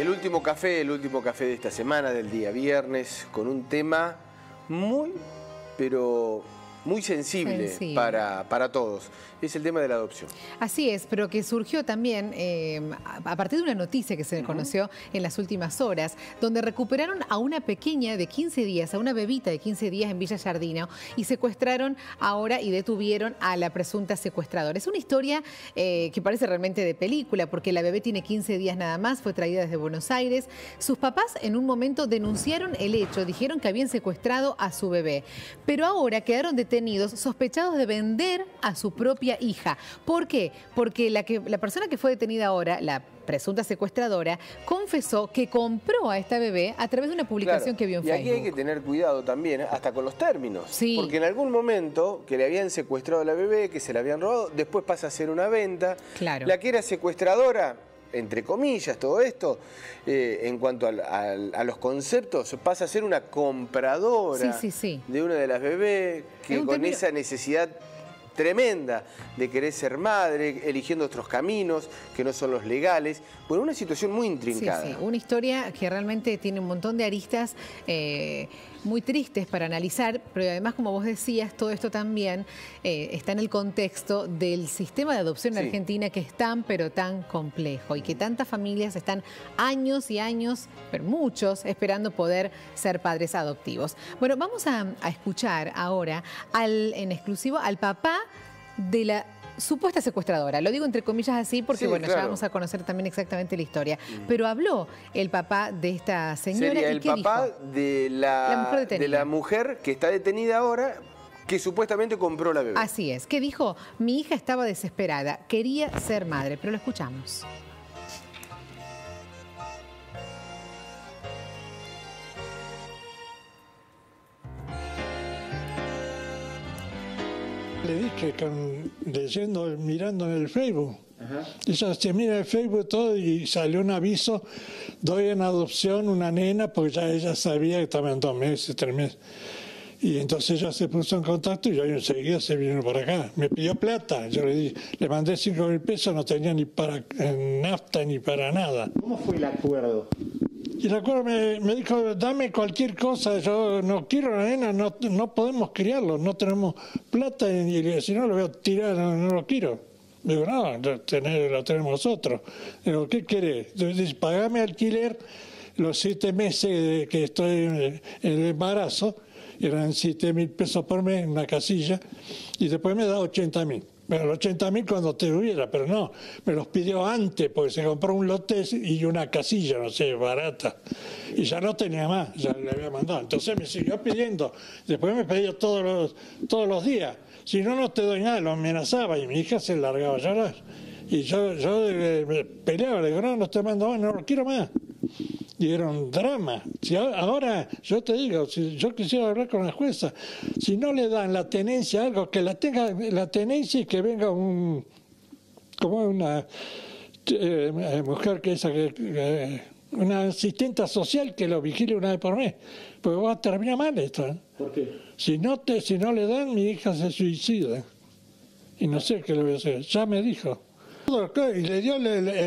el último café de esta semana, del día viernes, con un tema muy, pero muy sensible. Para todos. Es el tema de la adopción. Así es, pero que surgió también a partir de una noticia que se conoció en las últimas horas, donde recuperaron a una pequeña de 15 días, a una bebita de 15 días en Villa Giardino, y secuestraron ahora y detuvieron a la presunta secuestradora. Es una historia que parece realmente de película, porque la bebé tiene 15 días nada más, fue traída desde Buenos Aires. Sus papás en un momento denunciaron el hecho, dijeron que habían secuestrado a su bebé, pero ahora quedaron detenidos sospechados de vender a su propia hija. ¿Por qué? Porque la persona que fue detenida ahora, la presunta secuestradora, confesó que compró a esta bebé a través de una publicación que vio en Facebook. Y aquí hay que tener cuidado también, hasta con los términos. Sí. Porque en algún momento que le habían secuestrado a la bebé, que se la habían robado, después pasa a ser una venta. Claro. La que era secuestradora, entre comillas, todo esto, en cuanto a los conceptos, pasa a ser una compradora de una de las bebés, que con esa necesidad tremenda de querer ser madre, eligiendo otros caminos que no son los legales. Bueno, una situación muy intrincada. Sí, una historia que realmente tiene un montón de aristas muy tristes para analizar, pero además, como vos decías, todo esto también está en el contexto del sistema de adopción en Argentina, que es tan, pero tan complejo, y que tantas familias están años y años, pero muchos, esperando poder ser padres adoptivos. Bueno, vamos a escuchar ahora en exclusivo al papá de la supuesta secuestradora. Lo digo entre comillas así porque, bueno, ya vamos a conocer también exactamente la historia. Pero habló el papá de esta señora. Sería el papá de la mujer que está detenida ahora, que supuestamente compró la bebé. Así es. ¿Qué dijo? Mi hija estaba desesperada, quería ser madre, pero lo escuchamos. Le dije, mirando en el Facebook. Ella se mira el Facebook todo y salió un aviso: doy en adopción una nena, porque ya ella sabía que estaba en 2 meses, 3 meses. Y entonces ella se puso en contacto y yo enseguida se vino para acá. Me pidió plata, yo le mandé 5.000 pesos, no tenía ni para nafta ni para nada. ¿Cómo fue el acuerdo? Y el acuerdo me dijo: dame cualquier cosa, yo no quiero a la nena, no podemos criarlo, no tenemos plata, y si no lo voy a tirar, no lo quiero. Digo, no, lo tenemos nosotros. Digo, ¿qué querés? Dice, pagame alquiler los 7 meses que estoy en el embarazo, eran 7.000 pesos por mes en una casilla, y después me da 80.000. Bueno, los 80.000 cuando te hubiera, pero no, me los pidió antes porque se compró un lote y una casilla, no sé, barata, y ya no tenía más, ya le había mandado. Entonces me siguió pidiendo, después me pedía todos los días, si no, no te doy nada, lo amenazaba, y mi hija se largaba a llorar. Y yo me peleaba, le digo, no te mando más, no lo quiero más. Y era un drama. Si ahora, yo te digo, si yo quisiera hablar con la jueza, si no le dan la tenencia, algo, que la tenga la tenencia, y que venga como una mujer una asistente social que lo vigile una vez por mes, porque va a terminar mal esto. ¿Por qué? Si no le dan, mi hija se suicida. Y no sé qué le voy a hacer. Ya me dijo. Y le dio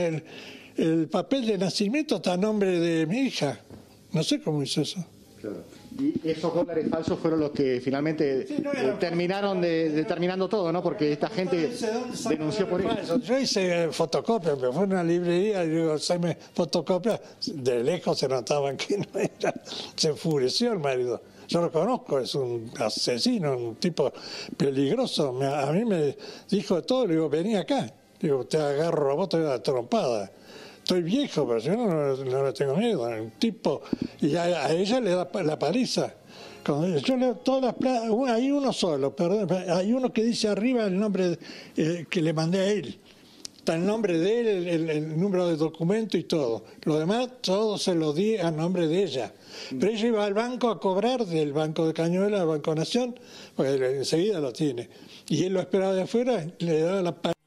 el papel de nacimiento está a nombre de mi hija. No sé cómo hizo eso. Claro. Y esos dólares falsos fueron los que finalmente terminaron determinando todo, ¿no? Porque esta gente denunció por eso. Yo hice fotocopia, pero fue una librería, y digo, haceme fotocopia. De lejos se notaban que no era. Se enfureció el marido. Yo lo conozco, es un asesino, un tipo peligroso. A mí me dijo todo, le digo, vení acá. Digo, te agarro a vos, te doy una trompada. Estoy viejo, pero yo no le tengo miedo. Un tipo, y a ella le da la paliza. Cuando yo leo todas las plazas, hay uno solo, perdón, hay uno que dice arriba el nombre que le mandé a él. Está el nombre de él, el número de documento y todo. Lo demás, todo se lo di a nombre de ella. Pero ella iba al banco a cobrar, del Banco de Cañuelas al Banco Nación, porque enseguida lo tiene. Y él lo esperaba de afuera, le daba la paliza.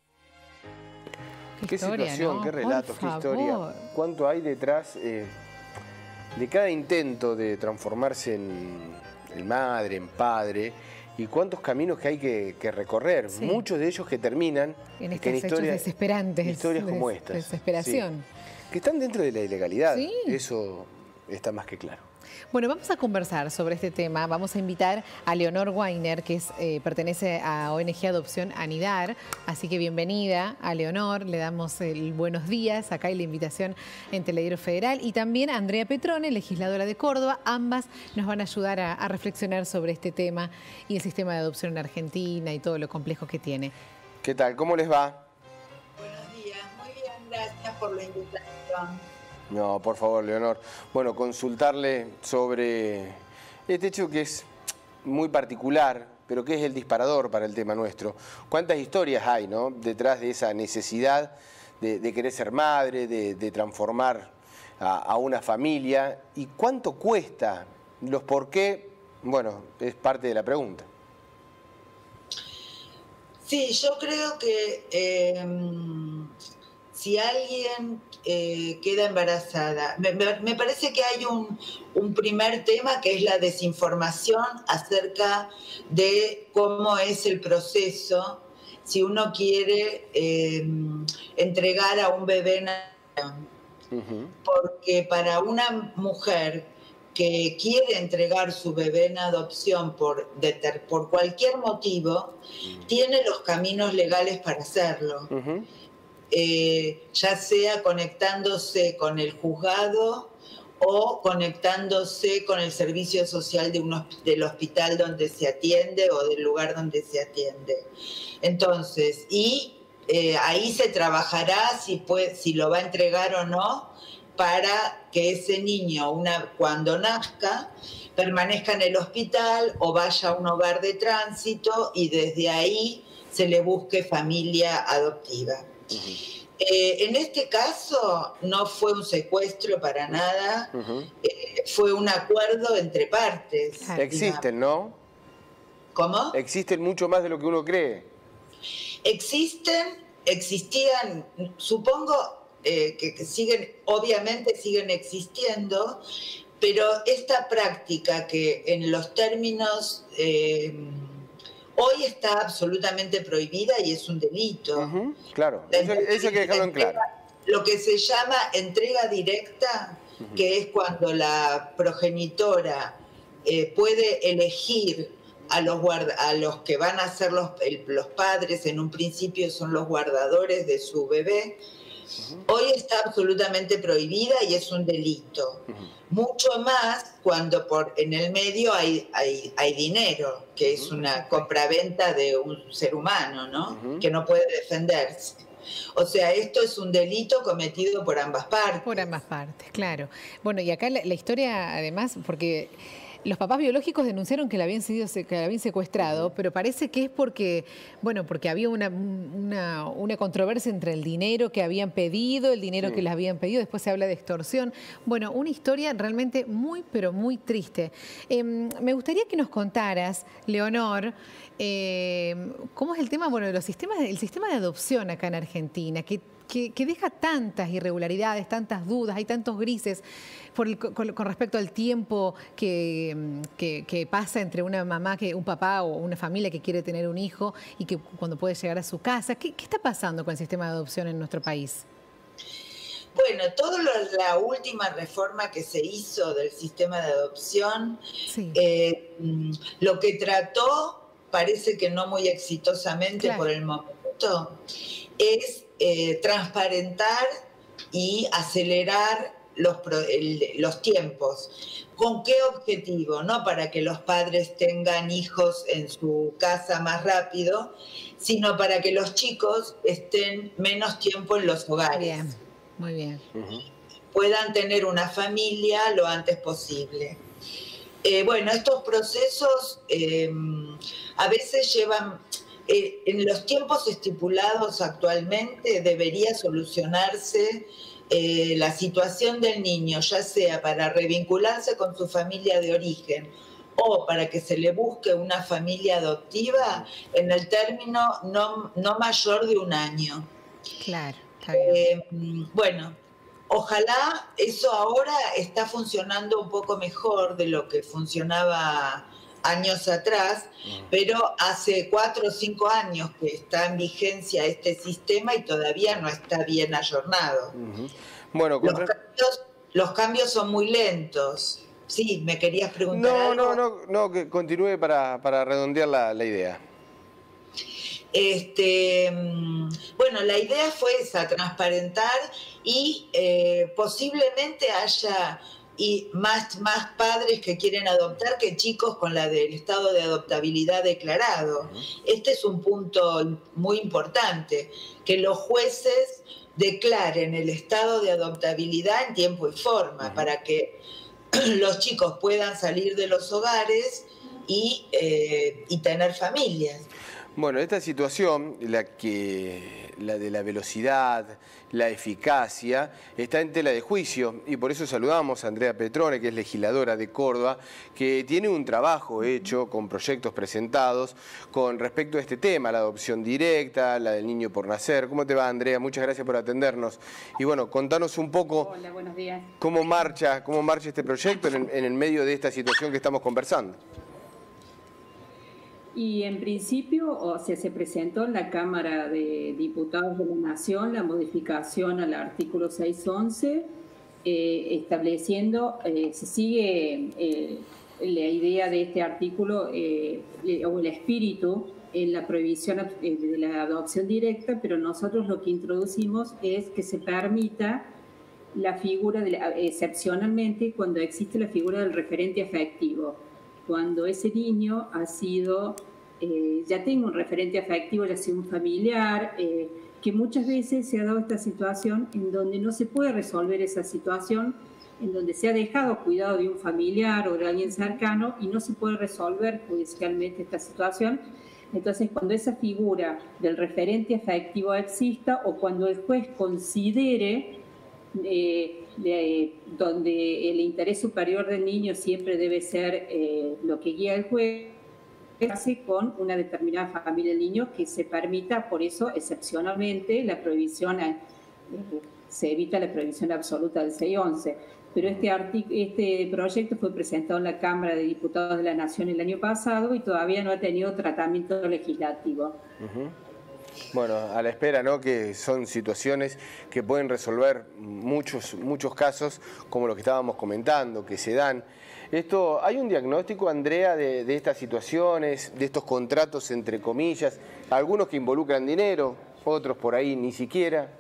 Qué situación, ¿no? Qué relatos, qué historia. Cuánto hay detrás de cada intento de transformarse en madre, en padre, Y cuántos caminos que hay que recorrer, muchos de ellos que terminan en estas historias desesperantes, historias como estas. Desesperación. Que están dentro de la ilegalidad, eso está más que claro. Bueno, vamos a conversar sobre este tema. Vamos a invitar a Leonor Weiner, que pertenece a ONG Adopción Anidar. Así que bienvenida a Leonor. Le damos el buenos días. Acá hay la invitación en Telediario Federal. Y también a Andrea Petrone, legisladora de Córdoba. Ambas nos van a ayudar a reflexionar sobre este tema y el sistema de adopción en Argentina y todo lo complejo que tiene. ¿Qué tal? ¿Cómo les va? Buenos días. Muy bien, gracias por la invitación. No, por favor, Leonor. Bueno, consultarle sobre este hecho que es muy particular, pero que es el disparador para el tema nuestro. ¿Cuántas historias hay, no, detrás de esa necesidad de querer ser madre, de transformar a una familia? ¿Y cuánto cuesta? Los por qué, bueno, es parte de la pregunta. Sí, yo creo que si alguien queda embarazada, me parece que hay un primer tema que es la desinformación acerca de cómo es el proceso si uno quiere entregar a un bebé en adopción. Porque para una mujer que quiere entregar su bebé en adopción por cualquier motivo, tiene los caminos legales para hacerlo. Ya sea conectándose con el juzgado o conectándose con el servicio social del hospital donde se atiende o del lugar donde se atiende. Entonces, ahí se trabajará si lo va a entregar o no, para que ese niño, cuando nazca, permanezca en el hospital o vaya a un hogar de tránsito y desde ahí se le busque familia adoptiva. En este caso no fue un secuestro para nada, fue un acuerdo entre partes. Existen, ¿no? ¿Cómo? Existen mucho más de lo que uno cree. Existían, supongo que obviamente siguen existiendo, pero esta práctica que en los términos... hoy está absolutamente prohibida y es un delito. Claro, eso hay que dejarlo en claro. Lo que se llama entrega directa, que es cuando la progenitora puede elegir a los que van a ser los padres, en un principio son los guardadores de su bebé, hoy está absolutamente prohibida y es un delito. Mucho más cuando en el medio hay dinero, que es una compraventa de un ser humano, ¿no? Que no puede defenderse. O sea, esto es un delito cometido por ambas partes. Por ambas partes, claro. Bueno, y acá la historia, además, porque... Los papás biológicos denunciaron que la habían secuestrado, pero parece que es porque había una controversia entre el dinero que habían pedido, el dinero que les habían pedido, después se habla de extorsión. Bueno, una historia realmente muy, pero muy triste. Me gustaría que nos contaras, Leonor, cómo es el tema, el sistema de adopción acá en Argentina, que deja tantas irregularidades, tantas dudas, hay tantos grises con respecto al tiempo que pasa entre una mamá, un papá o una familia que quiere tener un hijo y que cuando puede llegar a su casa. ¿Qué está pasando con el sistema de adopción en nuestro país? Bueno, toda la última reforma que se hizo del sistema de adopción, lo que trató, parece que no muy exitosamente por el momento, es transparentar y acelerar los tiempos. ¿Con qué objetivo? No para que los padres tengan hijos en su casa más rápido, sino para que los chicos estén menos tiempo en los hogares. Bien, muy bien. Puedan tener una familia lo antes posible. Bueno, estos procesos a veces llevan... en los tiempos estipulados actualmente debería solucionarse la situación del niño, ya sea para revincularse con su familia de origen o para que se le busque una familia adoptiva en el término no mayor de 1 año. Claro, está bien. Bueno, ojalá eso ahora está funcionando un poco mejor de lo que funcionaba años atrás, pero hace 4 o 5 años que está en vigencia este sistema y todavía no está bien ayornado. Bueno, los cambios son muy lentos. Sí, ¿me querías preguntar algo? No, que continúe para redondear la idea. Bueno, la idea fue esa, transparentar y posiblemente haya más padres que quieren adoptar que chicos con la del estado de adoptabilidad declarado. Este es un punto muy importante, que los jueces declaren el estado de adoptabilidad en tiempo y forma, para que los chicos puedan salir de los hogares y tener familias. Bueno, esta situación, la de la velocidad, la eficacia, está en tela de juicio y por eso saludamos a Andrea Petrone, que es legisladora de Córdoba, que tiene un trabajo hecho con proyectos presentados con respecto a este tema, la adopción directa, la del niño por nacer. ¿Cómo te va, Andrea? Muchas gracias por atendernos. Y bueno, contanos un poco. Hola, buenos días. ¿Cómo marcha este proyecto en el medio de esta situación que estamos conversando? Y en principio, se presentó en la Cámara de Diputados de la Nación la modificación al artículo 611, estableciendo, se sigue la idea de este artículo o el espíritu en la prohibición de la adopción directa, pero nosotros lo que introducimos es que se permita la figura, excepcionalmente, cuando existe la figura del referente afectivo. Cuando ese niño ha sido, ya tenga un referente afectivo, ya sea un familiar, que muchas veces se ha dado esta situación en donde no se puede resolver esa situación, en donde se ha dejado cuidado de un familiar o de alguien cercano y no se puede resolver judicialmente esta situación. Entonces, cuando esa figura del referente afectivo exista o cuando el juez considere donde el interés superior del niño siempre debe ser lo que guía al juez, hace con una determinada familia del niño que se permita, por eso excepcionalmente la prohibición, se evita la prohibición absoluta del 611. Pero este proyecto fue presentado en la Cámara de Diputados de la Nación el año pasado y todavía no ha tenido tratamiento legislativo. Bueno, a la espera, ¿no? Que son situaciones que pueden resolver muchos casos, como lo que estábamos comentando, que se dan. ¿Hay un diagnóstico, Andrea, de estas situaciones, de estos contratos, entre comillas, algunos que involucran dinero, otros por ahí ni siquiera?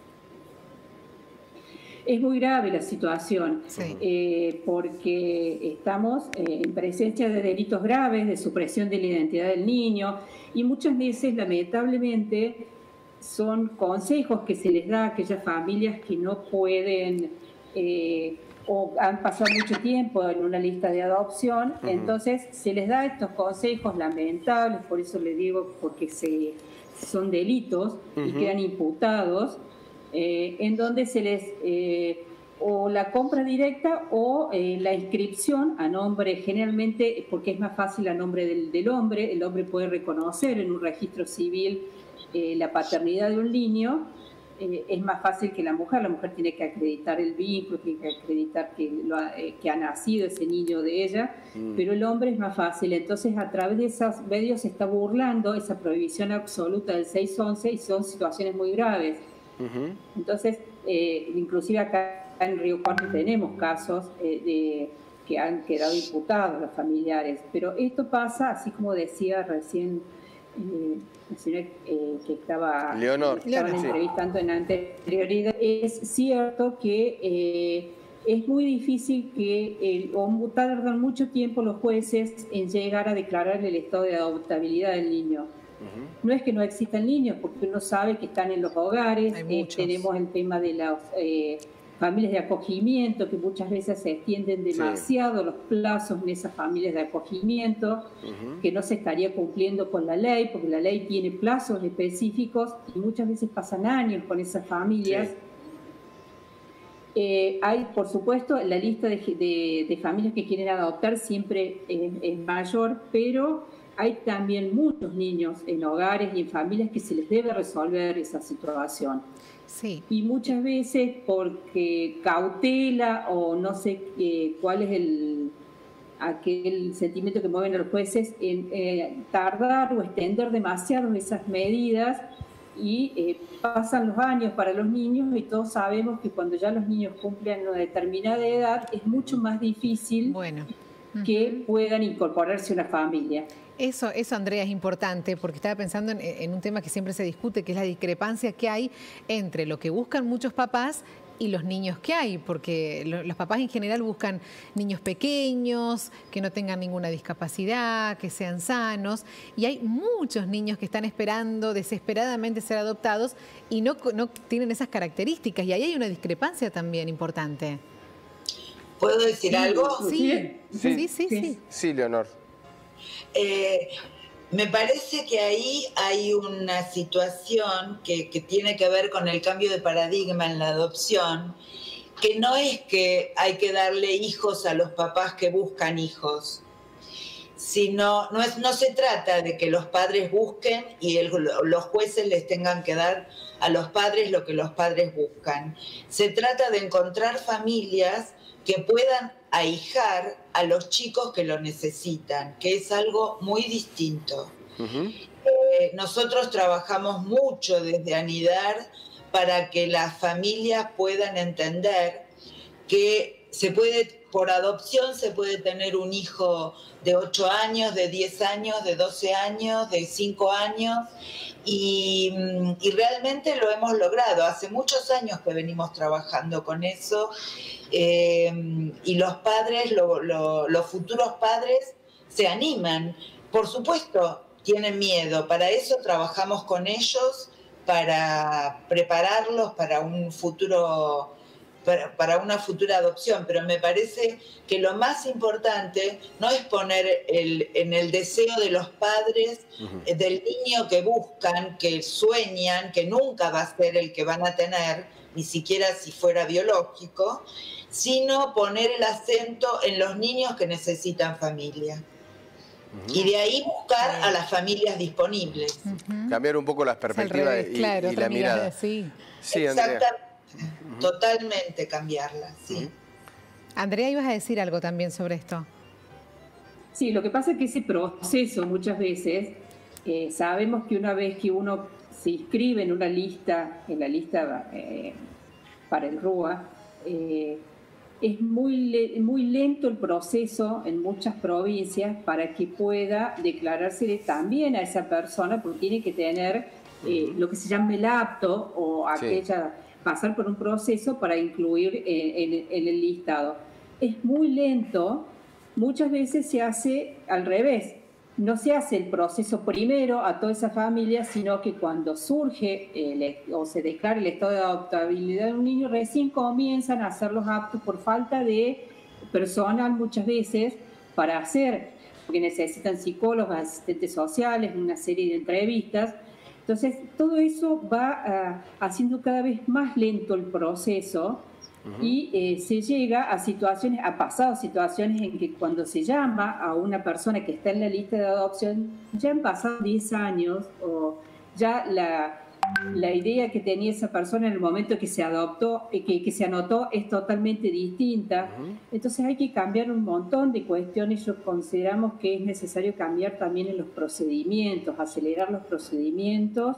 Es muy grave la situación, porque estamos en presencia de delitos graves, de supresión de la identidad del niño, y muchas veces, lamentablemente, son consejos que se les da a aquellas familias que no pueden o han pasado mucho tiempo en una lista de adopción, entonces se les da estos consejos lamentables, por eso les digo, porque son delitos y quedan imputados, en donde se les o la compra directa o la inscripción a nombre, generalmente porque es más fácil a nombre del hombre, el hombre puede reconocer en un registro civil la paternidad de un niño, es más fácil que la mujer tiene que acreditar el vínculo, tiene que acreditar que ha nacido ese niño de ella, pero el hombre es más fácil. Entonces, a través de esos medios se está burlando esa prohibición absoluta del 611 y son situaciones muy graves. Entonces, inclusive acá en Río Cuarto tenemos casos que han quedado imputados los familiares, pero esto pasa, así como decía recién que estaba entrevistando en anterioridad, es cierto que es muy difícil que tardan mucho tiempo los jueces en llegar a declarar el estado de adoptabilidad del niño. No es que no existan niños, porque uno sabe que están en los hogares, tenemos el tema de las familias de acogimiento, que muchas veces se extienden demasiado los plazos en esas familias de acogimiento, que no se estaría cumpliendo con la ley, porque la ley tiene plazos específicos y muchas veces pasan años con esas familias. Hay, por supuesto, la lista de familias que quieren adoptar siempre es mayor, pero hay también muchos niños en hogares y en familias que se les debe resolver esa situación. Sí. Y muchas veces porque cautela o no sé cuál es aquel sentimiento que mueven a los jueces en tardar o extender demasiado esas medidas, y pasan los años para los niños, y todos sabemos que cuando ya los niños cumplen una determinada edad es mucho más difícil que puedan incorporarse a una familia. Eso, Andrea, es importante, porque estaba pensando en un tema que siempre se discute, que es la discrepancia que hay entre lo que buscan muchos papás y los niños que hay, porque los papás en general buscan niños pequeños, que no tengan ninguna discapacidad, que sean sanos, y hay muchos niños que están esperando desesperadamente ser adoptados y no tienen esas características, y ahí hay una discrepancia también importante. ¿Puedo decir algo? Sí, Leonor. Me parece que ahí hay una situación que tiene que ver con el cambio de paradigma en la adopción, que no es que hay que darle hijos a los papás que buscan hijos, sino no se trata de que los padres busquen y los jueces les tengan que dar a los padres lo que los padres buscan. Se trata de encontrar familias que puedan ahijar a los chicos que lo necesitan, que es algo muy distinto. Nosotros trabajamos mucho desde Anidar para que las familias puedan entender que por adopción se puede tener un hijo de 8 años, de 10 años, de 12 años, de 5 años, y realmente lo hemos logrado. Hace muchos años que venimos trabajando con eso, y los padres, los futuros padres se animan. Por supuesto, tienen miedo. Para eso trabajamos con ellos, para prepararlos para un futuro, para una futura adopción. Pero me parece que lo más importante no es poner en el deseo de los padres, del niño que buscan, que sueñan, que nunca va a ser el que van a tener, ni siquiera si fuera biológico, sino poner el acento en los niños que necesitan familia. Y de ahí buscar a las familias disponibles. Cambiar un poco las perspectivas y la mirada. Sí, exactamente. Totalmente cambiarla, sí. Andrea, ibas a decir algo también sobre esto. Sí, lo que pasa es que ese proceso muchas veces, sabemos que una vez que uno se inscribe en una lista, para el RUA, es muy lento el proceso en muchas provincias para que pueda declarársele también a esa persona, porque tiene que tener lo que se llama el apto o pasar por un proceso para incluir en el listado. Es muy lento, muchas veces se hace al revés. No se hace el proceso primero a toda esa familia, sino que cuando surge o se declara el estado de adoptabilidad de un niño, recién comienzan a hacerlos aptos por falta de personal muchas veces para hacer, porque necesitan psicólogos, asistentes sociales, una serie de entrevistas. Entonces, todo eso va haciendo cada vez más lento el proceso. Y se llega a pasado situaciones en que cuando se llama a una persona que está en la lista de adopción, ya han pasado 10 años o ya la idea que tenía esa persona en el momento que se adoptó, que se anotó, es totalmente distinta. Entonces hay que cambiar un montón de cuestiones. Yo consideramos que es necesario cambiar también en los procedimientos, acelerar los procedimientos,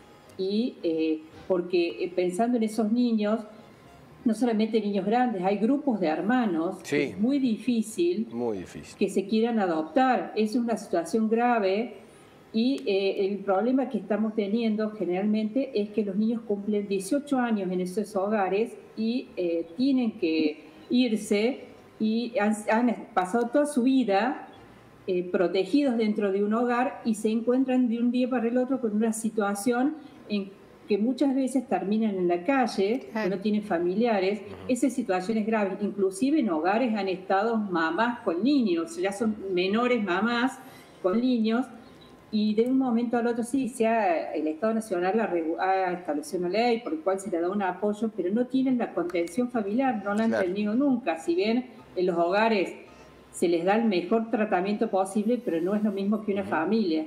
y porque pensando en esos niños, no solamente niños grandes, hay grupos de hermanos, que es muy difícil que se quieran adoptar. Es una situación grave, y el problema que estamos teniendo generalmente es que los niños cumplen 18 años en esos hogares y tienen que irse, y han pasado toda su vida protegidos dentro de un hogar, y se encuentran de un día para el otro con una situación en que muchas veces terminan en la calle, que no tienen familiares. Esas situaciones graves, inclusive en hogares han estado mamás con niños, ya son menores mamás con niños, y de un momento al otro el Estado Nacional ha establecido una ley por la cual se le da un apoyo, pero no tienen la contención familiar, no la han tenido nunca. Si bien en los hogares se les da el mejor tratamiento posible, pero no es lo mismo que una familia.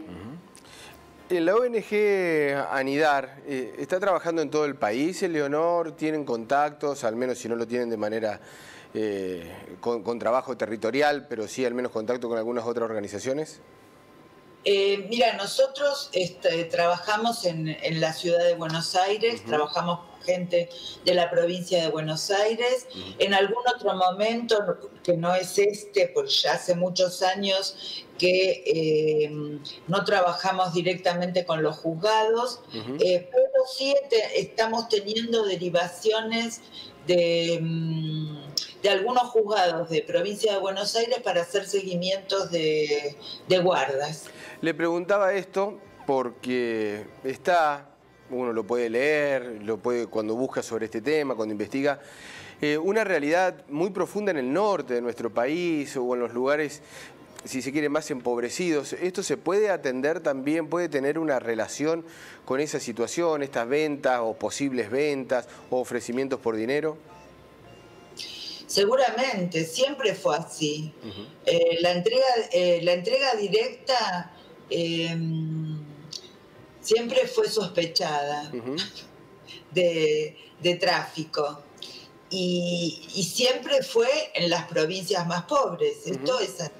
La ONG Anidar está trabajando en todo el país, Leonor. ¿Tienen contactos, al menos si no lo tienen de manera con trabajo territorial, pero sí al menos contacto con algunas otras organizaciones? Mira, nosotros trabajamos en la ciudad de Buenos Aires, trabajamos con gente de la provincia de Buenos Aires. En algún otro momento, que no es porque ya hace muchos años que no trabajamos directamente con los juzgados, pero sí estamos teniendo derivaciones de algunos juzgados de provincia de Buenos Aires para hacer seguimientos de guardas. Le preguntaba esto porque uno lo puede leer, cuando busca sobre este tema, cuando investiga, una realidad muy profunda en el norte de nuestro país o en los lugares, si se quiere, más empobrecidos. ¿Esto se puede atender también, puede tener una relación con esa situación, estas ventas o posibles ventas o ofrecimientos por dinero? Seguramente, siempre fue así. La entrega directa siempre fue sospechada de tráfico y siempre fue en las provincias más pobres. Esto es así.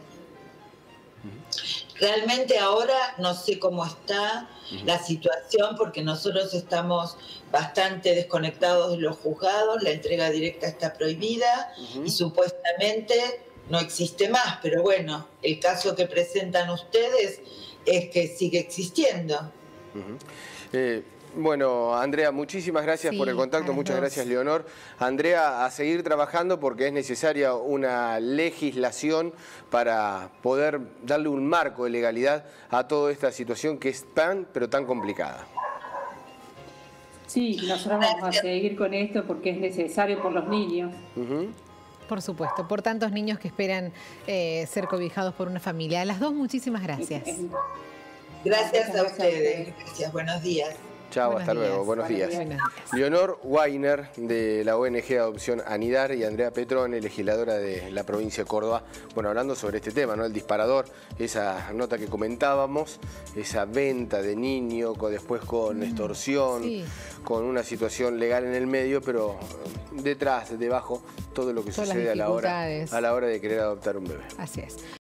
Realmente ahora no sé cómo está la situación porque nosotros estamos bastante desconectados de los juzgados, la entrega directa está prohibida y supuestamente no existe más, pero bueno, el caso que presentan ustedes es que sigue existiendo. Bueno, Andrea, muchísimas gracias por el contacto, muchas gracias, Leonor. Andrea, a seguir trabajando porque es necesaria una legislación para poder darle un marco de legalidad a toda esta situación que es pero tan complicada. Sí, nosotros vamos a seguir con esto porque es necesario por los niños. Por supuesto, por tantos niños que esperan ser cobijados por una familia. A las dos, muchísimas gracias. Gracias a ustedes. Gracias, buenos días. Chao, hasta luego. Buenos días. Leonor Weiner, de la ONG de Adopción Anidar, y Andrea Petrone, legisladora de la provincia de Córdoba, bueno, hablando sobre este tema, ¿no? El disparador, esa nota que comentábamos, esa venta de niño, después con extorsión, con una situación legal en el medio, pero debajo, todo lo que sucede a la hora de querer adoptar un bebé. Así es.